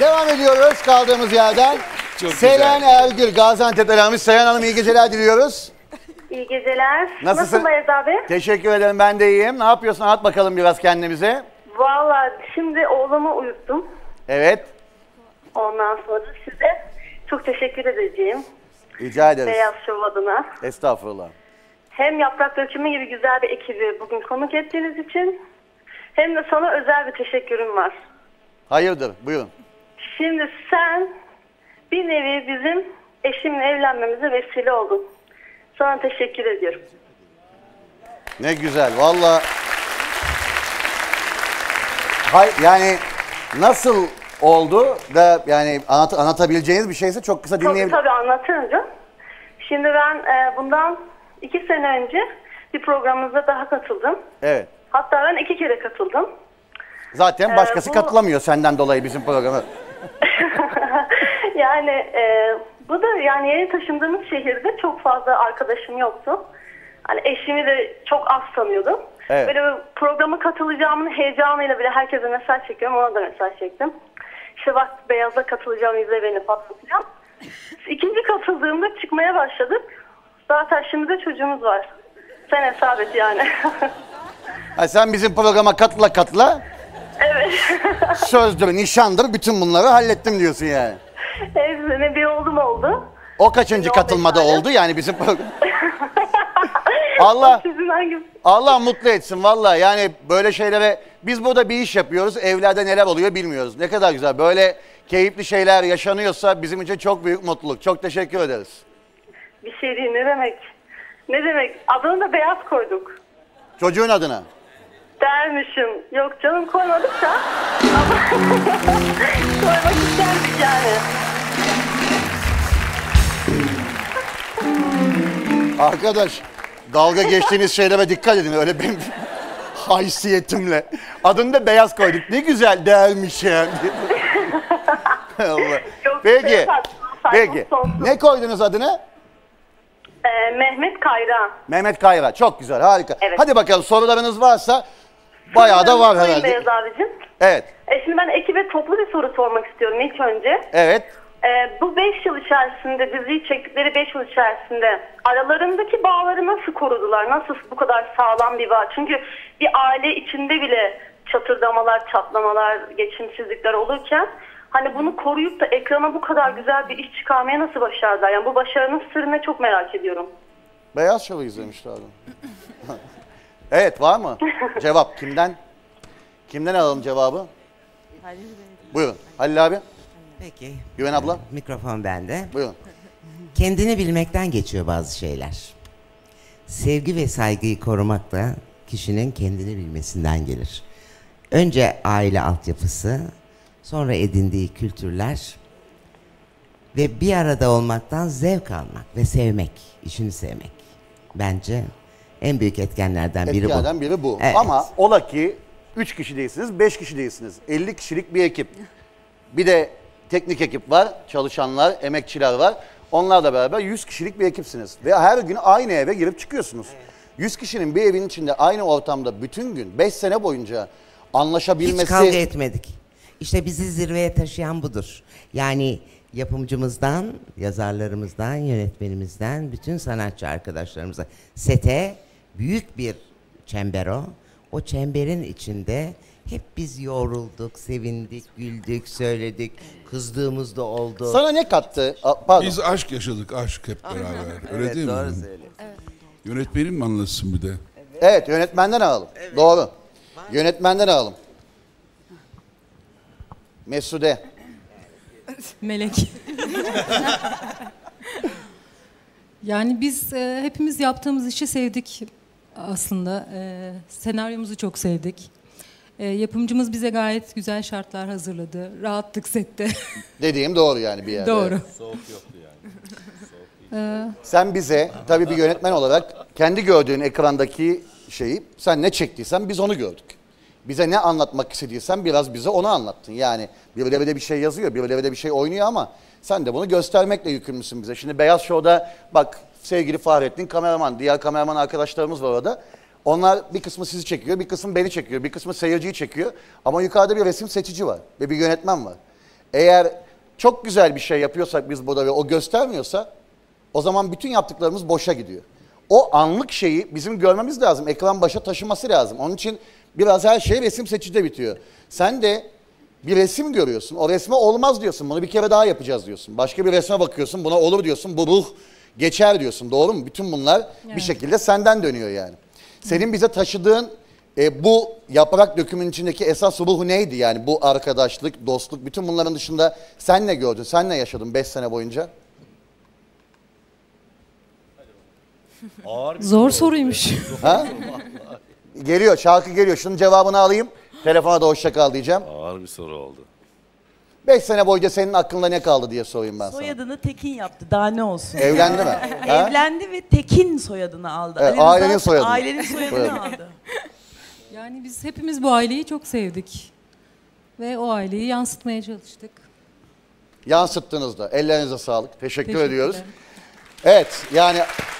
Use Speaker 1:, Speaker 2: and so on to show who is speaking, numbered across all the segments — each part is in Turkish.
Speaker 1: Devam ediyoruz kaldığımız yerden. Seyhan Ergül, Gaziantep'ten almış. Seyhan Hanım iyi geceler diliyoruz.
Speaker 2: İyi geceler.
Speaker 1: Nasılsın
Speaker 2: Bayez abi?
Speaker 1: Teşekkür ederim, ben de iyiyim. Ne yapıyorsun? Anlat bakalım biraz kendimize.
Speaker 2: Vallahi şimdi oğlumu uyuttum.
Speaker 1: Evet.
Speaker 2: Ondan sonra size çok teşekkür edeceğim.
Speaker 1: Rica ederiz.
Speaker 2: Beyaz Şov adına.
Speaker 1: Estağfurullah.
Speaker 2: Hem Yaprak Dökümü gibi güzel bir ekibi bugün konuk ettiğiniz için hem de sana özel bir teşekkürüm var.
Speaker 1: Hayırdır? Buyurun.
Speaker 2: Şimdi sen bir nevi bizim eşimle evlenmemize vesile oldun. Sana teşekkür ediyorum.
Speaker 1: Ne güzel. Vallahi yani nasıl oldu da yani anlatabileceğiniz bir şeyse çok kısa dinleyebilirim.
Speaker 2: Tabii anlatırım canım. Şimdi ben bundan 2 sene önce bir programınıza daha katıldım.
Speaker 1: Evet.
Speaker 2: Hatta ben 2 kere katıldım.
Speaker 1: Zaten başkası katılamıyor senden dolayı bizim programa.
Speaker 2: Yani bu da yani yeni taşındığımız şehirde çok fazla arkadaşım yoktu. Hani eşimi de çok az tanıyordum.
Speaker 1: Evet.
Speaker 2: Böyle programa katılacağımın heyecanıyla bile herkese mesaj çekiyorum. Ona da mesaj çektim. İşte bak Beyaz'a katılacağım, izle beni falan filan. İkinci katıldığımda çıkmaya başladık. Zaten şimdi de çocuğumuz var. Sen hesap et yani.
Speaker 1: Ha, sen bizim programa katıla.
Speaker 2: Evet.
Speaker 1: Sözdür, nişandır, bütün bunları hallettim diyorsun yani.
Speaker 2: Hepsine bir oğlum oldu.
Speaker 1: O kaçıncı katılmada oldu yani bizim program? Allah mutlu etsin vallahi, yani böyle şeylere biz burada bir iş yapıyoruz, evlerde neler oluyor bilmiyoruz. Ne kadar güzel, böyle keyifli şeyler yaşanıyorsa bizim için çok büyük mutluluk. Çok teşekkür ederiz.
Speaker 2: Bir şey değil, ne demek? Ne demek? Adını da Beyaz koyduk.
Speaker 1: Çocuğun adına.
Speaker 2: Dermişim. Yok canım, koymadık da. Ama koymak isterdik yani.
Speaker 1: Arkadaş, dalga geçtiğiniz şeylere dikkat edin, öyle benim haysiyetimle. Adını da Beyaz koyduk. Ne güzel değermiş yani. Allah. Peki. Peki. Ne koydunuz adını?
Speaker 2: Mehmet Kayra.
Speaker 1: Mehmet Kayra. Çok güzel, harika.
Speaker 2: Evet.
Speaker 1: Hadi bakalım, sorularınız varsa bayağı da var herhalde.
Speaker 2: Beyaz abicim.
Speaker 1: Evet.
Speaker 2: Şimdi ben ekibe toplu bir soru sormak istiyorum ilk önce.
Speaker 1: Evet.
Speaker 2: Bu 5 yıl içerisinde, diziyi çektikleri 5 yıl içerisinde aralarındaki bağları nasıl korudular? Nasıl bu kadar sağlam bir bağ? Çünkü bir aile içinde bile çatırdamalar, çatlamalar, geçimsizlikler olurken hani bunu koruyup da ekrana bu kadar güzel bir iş çıkarmaya nasıl başardılar? Yani bu başarının sırrını çok merak ediyorum.
Speaker 1: Beyaz Şov'u izlemişlerdi. Evet, var mı? Cevap kimden? Kimden alalım cevabı? Buyurun. Halil abi.
Speaker 3: Peki.
Speaker 1: Güven abla.
Speaker 3: Mikrofon bende.
Speaker 1: Buyurun.
Speaker 3: Kendini bilmekten geçiyor bazı şeyler. Sevgi ve saygıyı korumak da kişinin kendini bilmesinden gelir. Önce aile altyapısı, sonra edindiği kültürler ve bir arada olmaktan zevk almak ve sevmek, işini sevmek. Bence en büyük etkenlerden biri bu.
Speaker 1: Etkenlerden biri bu.
Speaker 3: Evet.
Speaker 1: Ama ola ki 3 kişi değilsiniz, 5 kişi değilsiniz. 50 kişilik bir ekip. Bir de teknik ekip var, çalışanlar, emekçiler var. Onlarla beraber 100 kişilik bir ekipsiniz. Ve her gün aynı eve girip çıkıyorsunuz. Evet. 100 kişinin bir evin içinde aynı ortamda bütün gün 5 sene boyunca anlaşabilmesi...
Speaker 3: Hiç kavga etmedik. İşte bizi zirveye taşıyan budur. Yani yapımcımızdan, yazarlarımızdan, yönetmenimizden, bütün sanatçı arkadaşlarımıza. Sete büyük bir çember o. O çemberin içinde hep biz yorulduk, sevindik, güldük, söyledik, kızdığımız da oldu.
Speaker 1: Sana ne kattı? Pardon.
Speaker 4: Biz aşk yaşadık, aşk hep beraber. Öyle
Speaker 1: evet,
Speaker 4: değil mi?
Speaker 1: Doğru söylüyorsun.
Speaker 4: Evet. Yönetmenim mi anlatsın bir de?
Speaker 1: Evet, yönetmenden alalım. Evet. Doğru. Yönetmenden alalım. Mesude.
Speaker 5: Melek. Yani biz hepimiz yaptığımız işi sevdik aslında. Senaryomuzu çok sevdik. Yapımcımız bize gayet güzel şartlar hazırladı. Rahattık sette.
Speaker 1: Dediğim doğru yani bir yerde.
Speaker 5: Doğru.
Speaker 6: Soğuk yoktu yani.
Speaker 1: Sen bize tabii bir yönetmen olarak kendi gördüğün ekrandaki şeyi, sen ne çektiysen biz onu gördük. Bize ne anlatmak istediysen biraz bize onu anlattın. Yani birileri de bir şey yazıyor, birileri de bir şey oynuyor ama sen de bunu göstermekle yükümlüsün bize. Şimdi Beyaz Show'da bak sevgili Fahrettin kameraman, diğer kameraman arkadaşlarımız var orada. Onlar bir kısmı sizi çekiyor, bir kısmı beni çekiyor, bir kısmı seyirciyi çekiyor. Ama yukarıda bir resim seçici var ve bir yönetmen var. Eğer çok güzel bir şey yapıyorsak biz burada ve o göstermiyorsa o zaman bütün yaptıklarımız boşa gidiyor. O anlık şeyi bizim görmemiz lazım. Ekran başa taşıması lazım. Onun için biraz her şey resim seçicide bitiyor. Sen de bir resim görüyorsun. O resme olmaz diyorsun. Bunu bir kere daha yapacağız diyorsun. Başka bir resme bakıyorsun. Buna olur diyorsun. Bu ruh geçer diyorsun. Doğru mu? Bütün bunlar bir şekilde senden dönüyor yani. Senin bize taşıdığın bu yaprak dökümünün içindeki esas ruhu neydi yani? Bu arkadaşlık, dostluk, bütün bunların dışında sen ne gördün? Sen ne yaşadın 5 sene boyunca?
Speaker 6: Ağır bir
Speaker 5: Zor soruymuş.
Speaker 1: Ha? Geliyor, şarkı geliyor. Şunun cevabını alayım. Telefona da hoşça kal diyeceğim.
Speaker 6: ağır bir soru oldu.
Speaker 1: 5 sene boyunca senin aklında ne kaldı diye sorayım ben sana.
Speaker 7: Soyadını Tekin yaptı. Daha ne olsun?
Speaker 1: Evlendi mi? Ha?
Speaker 7: Evlendi ve Tekin soyadını aldı.
Speaker 1: Evet,
Speaker 7: Ali Rıza
Speaker 1: ailenin soyadını.
Speaker 7: Ailenin soyadını aldı.
Speaker 5: Yani biz hepimiz bu aileyi çok sevdik. Ve o aileyi yansıtmaya çalıştık.
Speaker 1: Yansıttığınızda. Ellerinize sağlık. Teşekkür
Speaker 5: Teşekkürler.
Speaker 1: ediyoruz. Evet yani...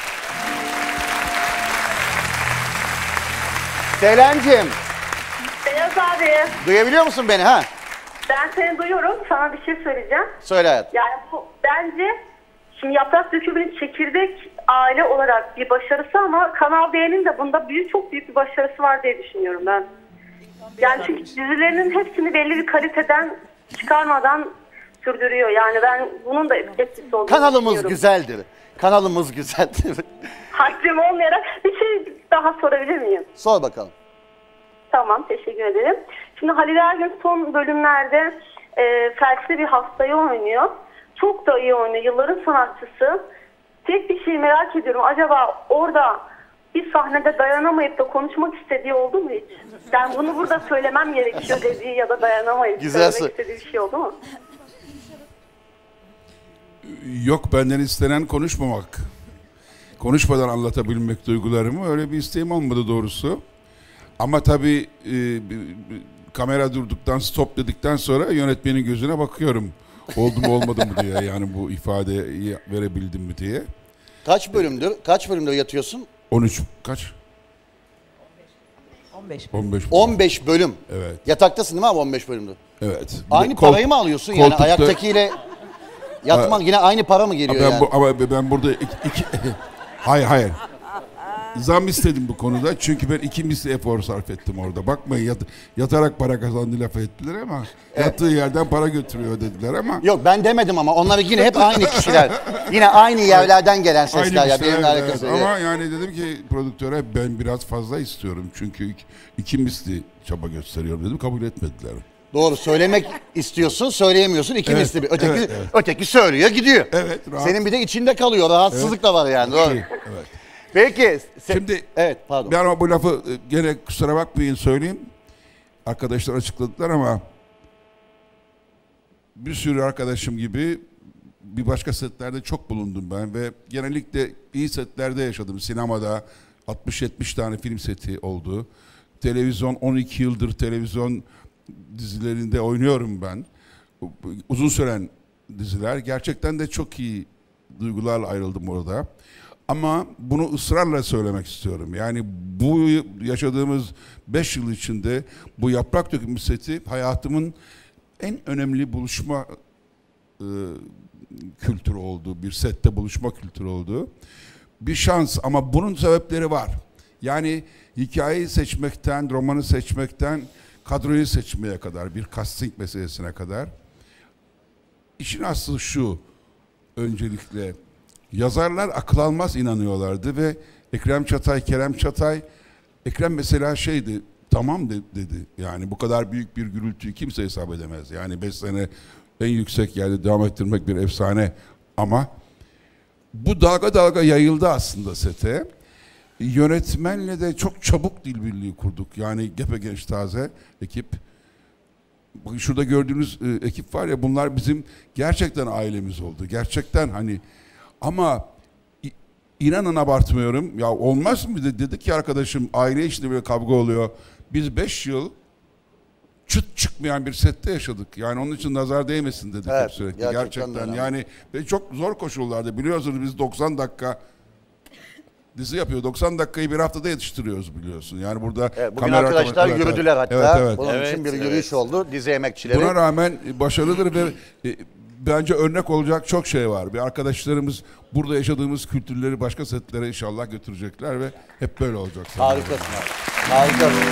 Speaker 1: Selen'cim,
Speaker 2: Beyaz abi,
Speaker 1: duyabiliyor musun beni ha?
Speaker 2: ben seni duyuyorum. Sana bir şey söyleyeceğim.
Speaker 1: Söyle hayatım.
Speaker 2: Yani bu bence şimdi Yaprak Dökümü'nün çekirdek aile olarak bir başarısı ama Kanal D'nin de bunda çok büyük bir başarısı var diye düşünüyorum ben. Yani çünkü dizilerinin hepsini belli bir kaliteden çıkarmadan sürdürüyor. Yani ben bunun da etkisi olduğunu
Speaker 1: Kanalımız
Speaker 2: düşünüyorum.
Speaker 1: güzeldir. Kanalımız güzeldir.
Speaker 2: Haddim olmayarak bir şey daha sorabilir miyim?
Speaker 1: Sor bakalım.
Speaker 2: Tamam, teşekkür ederim. Şimdi Halil Ergün son bölümlerde felçli bir hastayı oynuyor. Çok da iyi oynuyor. Yılların sanatçısı. Tek bir şey merak ediyorum. Acaba orada bir sahnede dayanamayıp da konuşmak istediği oldu mu hiç? Yani bunu burada söylemem gerekiyor dediği ya da dayanamayıp
Speaker 1: Güzel
Speaker 2: söylemek istediği bir şey oldu mu?
Speaker 4: Yok, benden istenen konuşmamak. Konuşmadan anlatabilmek duygularımı, öyle bir isteğim olmadı doğrusu. Ama tabii kamera durduktan, stop dedikten sonra yönetmenin gözüne bakıyorum. Oldu mu olmadı mı diye, yani bu ifadeyi verebildim mi diye.
Speaker 1: Kaç bölümdür yatıyorsun?
Speaker 4: 13 kaç?
Speaker 7: 15.
Speaker 4: 15.
Speaker 1: 15 bölüm.
Speaker 4: Evet.
Speaker 1: Yataktasın değil mi abi 15 bölümdür?
Speaker 4: Evet. Bir
Speaker 1: Aynı
Speaker 4: de
Speaker 1: parayı mı alıyorsun yani
Speaker 4: koltukta-
Speaker 1: ayaktakiyle yatman yine aynı para mı geliyor yani?
Speaker 4: Ama ben burada hayır. Zam istedim bu konuda. Çünkü ben 2 misli efor sarf ettim orada. Bakmayın, yatarak para kazandı laf ettiler ama yattığı yerden para götürüyor dediler ama
Speaker 1: Yok ben demedim ama onları yine hep aynı kişiler. Yine aynı yerlerden gelen sesler ya
Speaker 4: bir şey,
Speaker 1: benimle
Speaker 4: evet,
Speaker 1: alakası
Speaker 4: evet.
Speaker 1: yok.
Speaker 4: Ama yani dedim ki prodüktöre, ben biraz fazla istiyorum. Çünkü 2 misli çaba gösteriyorum dedim. Kabul etmediler.
Speaker 1: Doğru, söylemek istiyorsun söyleyemiyorsun iki
Speaker 4: Evet,
Speaker 1: misli bir. Öteki,
Speaker 4: evet, evet.
Speaker 1: öteki söylüyor gidiyor.
Speaker 4: Evet, rahat.
Speaker 1: Senin bir de içinde kalıyor, rahatsızlık da var yani. Doğru.
Speaker 4: Evet.
Speaker 1: Peki.
Speaker 4: Şimdi
Speaker 1: evet pardon.
Speaker 4: ben ama bu lafı gene kusura bakmayın söyleyeyim. Arkadaşlar açıkladılar ama bir sürü arkadaşım gibi bir başka setlerde çok bulundum ben ve genellikle iyi setlerde yaşadım. Sinemada 60-70 tane film seti oldu. Televizyon, 12 yıldır televizyon dizilerinde oynuyorum ben. Uzun süren diziler. Gerçekten de çok iyi duygularla ayrıldım orada. Ama bunu ısrarla söylemek istiyorum. Yani bu yaşadığımız 5 yıl içinde bu Yaprak Dökümü seti hayatımın en önemli buluşma kültürü oldu. Bir sette buluşma kültürü oldu. Bir şans ama bunun sebepleri var. Yani hikayeyi seçmekten, romanı seçmekten, kadroyu seçmeye kadar, bir casting meselesine kadar. İşin aslı şu, öncelikle yazarlar akıl almaz inanıyorlardı ve Ekrem Çatay, Kerem Çatay, Ekrem mesela şeydi, tamam dedi. Yani bu kadar büyük bir gürültüyü kimse hesap edemez. Yani 5 sene en yüksek yerde devam ettirmek bir efsane ama bu dalga dalga yayıldı aslında sete. Yönetmenle de çok çabuk dil birliği kurduk. Yani gepegenç taze ekip. Bakın şurada gördüğünüz ekip var ya, bunlar bizim gerçekten ailemiz oldu. Gerçekten hani ama inanın abartmıyorum. Ya olmaz mı dedi ki arkadaşım, aile içinde böyle kavga oluyor. Biz 5 yıl çıt çıkmayan bir sette yaşadık. Yani onun için nazar değmesin dedik
Speaker 1: Evet,
Speaker 4: hep sürekli.
Speaker 1: gerçekten
Speaker 4: Gerçekten
Speaker 1: önemli.
Speaker 4: yani ve çok zor koşullarda, biliyorsunuz biz 90 dakika dizi yapıyor. 90 dakikayı bir haftada yetiştiriyoruz biliyorsun. Yani burada
Speaker 1: Evet, bugün arkadaşlar
Speaker 4: evet,
Speaker 1: yürüdüler
Speaker 4: evet.
Speaker 1: hatta.
Speaker 4: Evet, evet.
Speaker 1: Bunun için bir yürüyüş oldu dizi emekçileri.
Speaker 4: Buna rağmen başarılıdır ve bence örnek olacak çok şey var. Bir arkadaşlarımız burada yaşadığımız kültürleri başka setlere inşallah götürecekler ve hep böyle olacak.
Speaker 1: Harikasın abi. Harikasın.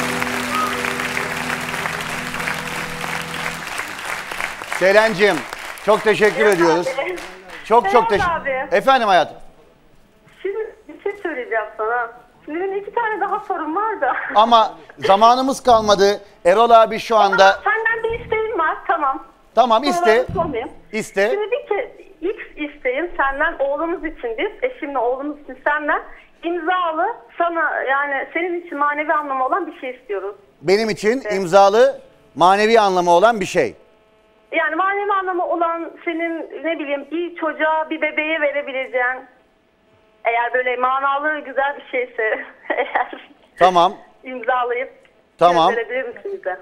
Speaker 1: Selen'cim çok teşekkür ediyoruz.
Speaker 2: Abi.
Speaker 1: Çok
Speaker 2: Beyaz
Speaker 1: teşekkür.
Speaker 2: abi.
Speaker 1: Efendim hayatım.
Speaker 2: Şimdi bir şey söyleyeceğim sana. Şimdi benim 2 tane daha sorum var da.
Speaker 1: Ama zamanımız kalmadı. Erol abi şu anda.
Speaker 2: Senden bir isteğim var, tamam.
Speaker 1: Tamam iste.
Speaker 2: Sorularımı sormayayım.
Speaker 1: İste.
Speaker 2: Şimdi bir kez ilk isteğim senden oğlumuz için biz, eşimle oğlumuz için senden imzalı sana yani senin için manevi anlamı olan bir şey istiyoruz.
Speaker 1: Benim için imzalı manevi anlamı olan bir şey.
Speaker 2: Yani manevi anlamı olan senin ne bileyim bir çocuğa bir bebeğe verebileceğin eğer böyle manalı güzel bir şeyse eğer
Speaker 1: Tamam.
Speaker 2: imzalayıp
Speaker 1: Tamam.
Speaker 2: gönderebilir misin bize?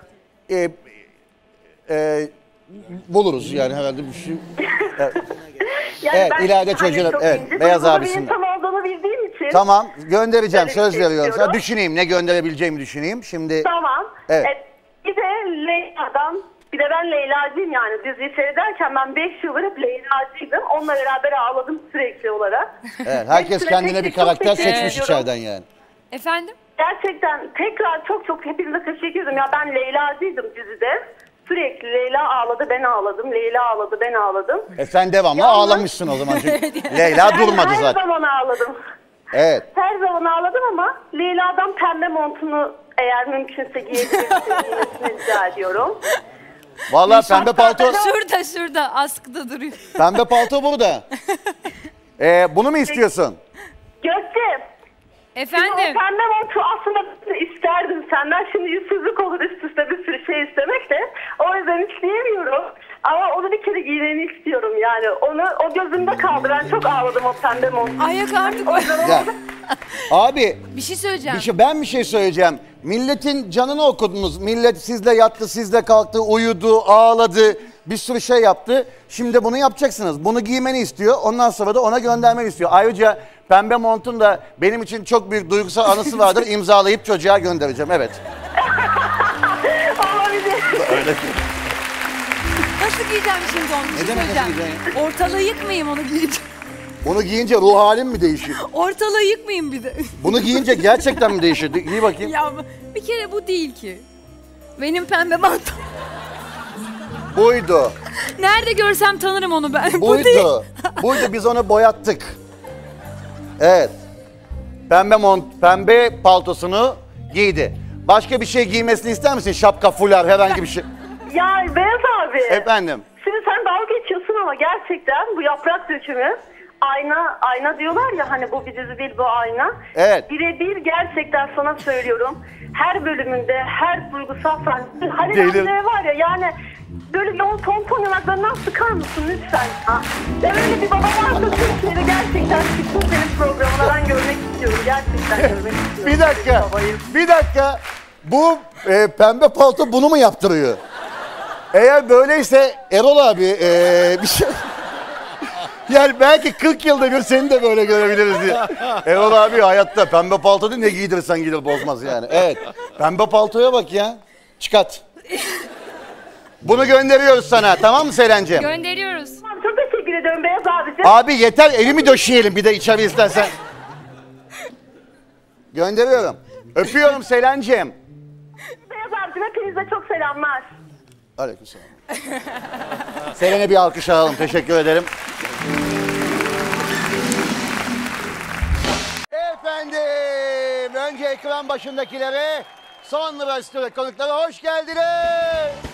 Speaker 1: Buluruz yani herhalde bir şey.
Speaker 2: Yani
Speaker 1: Evet,
Speaker 2: ben
Speaker 1: ileride
Speaker 2: hani
Speaker 1: çocuğuna-
Speaker 2: çok
Speaker 1: evet,
Speaker 2: ince
Speaker 1: Beyaz
Speaker 2: duygulu
Speaker 1: abisinin.
Speaker 2: bir insan olduğunu bildiğim için.
Speaker 1: Tamam göndereceğim
Speaker 2: Böyle bir
Speaker 1: söz
Speaker 2: şey
Speaker 1: veriyorum sana.
Speaker 2: istiyorum.
Speaker 1: Düşüneyim ne gönderebileceğimi düşüneyim. Şimdi
Speaker 2: Tamam.
Speaker 1: Evet.
Speaker 2: Bir de Leyla'dan, bir de ben Leyla'cıyım yani diziyi seyrederken ben 5 yıldır hep Leyla'cıydım. Onunla beraber ağladım sürekli olarak.
Speaker 1: evet, herkes
Speaker 2: Hepsine
Speaker 1: kendine
Speaker 2: tek
Speaker 1: bir
Speaker 2: tek çok
Speaker 1: karakter
Speaker 2: teşekkür
Speaker 1: seçmiş
Speaker 2: ediyorum.
Speaker 1: içeriden yani.
Speaker 8: Efendim?
Speaker 2: Gerçekten tekrar çok hepinize teşekkür ederim. Ya ben Leyla'cıydım dizide. Sürekli Leyla ağladı, ben ağladım. Leyla ağladı, ben ağladım.
Speaker 1: Sen devamlı
Speaker 2: Yalnız-
Speaker 1: ağlamışsın o zaman çünkü Leyla
Speaker 2: Ben
Speaker 1: durmadı
Speaker 2: her
Speaker 1: zaten.
Speaker 2: zaman ağladım.
Speaker 1: Evet.
Speaker 2: Her zaman ağladım ama Leyla'dan pembe montunu eğer mümkünse giymesini rica ediyorum.
Speaker 1: Vallahi pembe palto
Speaker 8: Şurada askıda duruyor.
Speaker 1: pembe palto burada. Bunu mu istiyorsun?
Speaker 2: Gökçe, o
Speaker 8: Efendim?
Speaker 2: pembe montu aslında isterdim senden. Şimdi yüzsüzlük olur üst üste bir sürü şey istemek de. O yüzden isteyemiyorum. Ama onu bir kere giymeni istiyorum yani. O gözümde kaldı. Ben çok ağladım o pembe montu.
Speaker 8: Ayak artık.
Speaker 1: Ya. Abi
Speaker 8: Bir şey söyleyeceğim.
Speaker 1: ben bir şey söyleyeceğim. Milletin canını okudunuz. Millet sizle yattı, sizle kalktı, uyudu, ağladı. Bir sürü şey yaptı. Şimdi bunu yapacaksınız. Bunu giymeni istiyor. Ondan sonra da ona göndermeni istiyor. Ayrıca pembe montun da benim için çok büyük duygusal anısı vardır. İmzalayıp çocuğa göndereceğim. Evet.
Speaker 2: Olabilir.
Speaker 8: Nasıl giyeceğim şimdi onu? Bir şey
Speaker 1: demek nasıl
Speaker 8: söyleyeceğim. Ortalığı yıkmayayım onu giyeceğim.
Speaker 1: Bunu giyince ruh halin mi değişiyor?
Speaker 8: Ortalığı yıkmayayım bir de.
Speaker 1: Bunu giyince gerçekten mi değişiyor? Giy bakayım.
Speaker 8: Ya bir kere bu değil ki. Benim pembe mantom.
Speaker 1: Buydu.
Speaker 8: Nerede görsem tanırım onu ben. Bu değil.
Speaker 1: Buydu. Buydu, biz onu boyattık. Evet. Pembe pembe paltosunu giydi. Başka bir şey giymesini ister misin? Şapka, fular, herhangi bir şey.
Speaker 2: Ya Beyaz abi.
Speaker 1: Efendim.
Speaker 2: Şimdi sen dalga geçiyorsun ama gerçekten bu yaprak dökümü ayna diyorlar ya hani bu bir dizi değil bu ayna.
Speaker 1: Evet.
Speaker 2: Birebir gerçekten sana söylüyorum. Her bölümünde her duygusal sahne. Halil
Speaker 1: Gelir.
Speaker 2: Emre var ya yani böyle bir ton yanaklarından sıkar mısın lütfen? Ha? Ya böyle bir baba varsa Türkiye'de gerçekten çıksın senin programına ben görmek istiyorum. Gerçekten görmek istiyorum.
Speaker 1: Bir dakika.
Speaker 2: Babayı.
Speaker 1: Bir dakika. Bu pembe palto bunu mu yaptırıyor? Eğer böyleyse Erol abi bir şey... Yani belki 40 yılda bir seni de böyle görebiliriz diye. Erol abi hayatta pembe palto değil, ne giydirirsen giydir bozmaz yani. Evet. Pembe paltoya bak ya. Çıkart. Bunu gönderiyoruz sana, tamam mı Selen'ciğim?
Speaker 8: Gönderiyoruz.
Speaker 2: Tamam, çok teşekkür ediyorum Beyaz abicim.
Speaker 1: Abi yeter, evimi döşeyelim bir de içeri istersen. Gönderiyorum. Öpüyorum Selen'ciğim.
Speaker 2: Beyaz abicim hepinize çok selamlar.
Speaker 1: Aleykümselam. Selen'e bir alkış alalım. Teşekkür ederim. Efendim, önce ekran başındakilere, sonra stüdyo konuklara hoş geldiniz.